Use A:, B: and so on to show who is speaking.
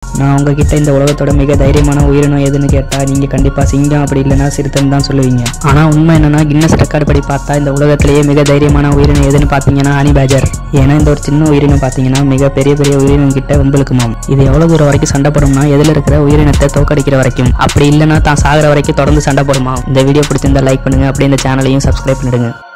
A: நான் உங்ககிட்ட இந்த உலகத்தோட மிக தைரியமான உயிரினம் எதுன்னு கேட்டால் நீங்கள் கண்டிப்பாக சிங்கம் அப்படி இல்லைனா சிறுத்தைன்னு தான் சொல்லுவீங்க. ஆனால் உண்மை என்னன்னா கின்னஸ் ரெக்கார்டு படி பார்த்தா இந்த உலகத்திலேயே மிக தைரியமான உயிரினம் எதுன்னு பார்த்தீங்கன்னா ஹனி பேஜர். ஏன்னா இந்த ஒரு சின்ன உயிரினம் பார்த்தீங்கன்னா மிக பெரிய பெரிய உயிரினம் கிட்ட உங்களுக்குமாம். இது எவ்வளோ தூரம் வரைக்கும் சண்டை போடும்னா எதில் இருக்கிற உயிரினத்தை தோக்கடிக்கிற வரைக்கும், அப்படி இல்லைனா தான் சாகிற வரைக்கும் தொடர்ந்து சண்டை போடுமா. இந்த வீடியோ பிடிச்சிருந்தா லைக் பண்ணுங்க, அப்படியே இந்த சேனலையும் சப்ஸ்கிரைப் பண்ணிடுங்க.